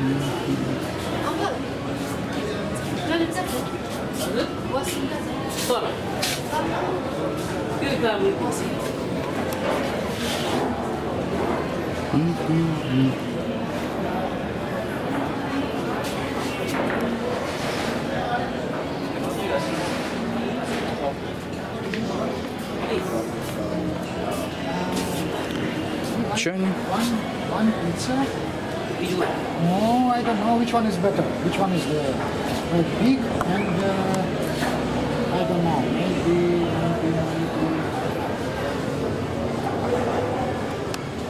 Journey. One pizza. No, I don't know which one is better. Which one is the big and I don't know. Maybe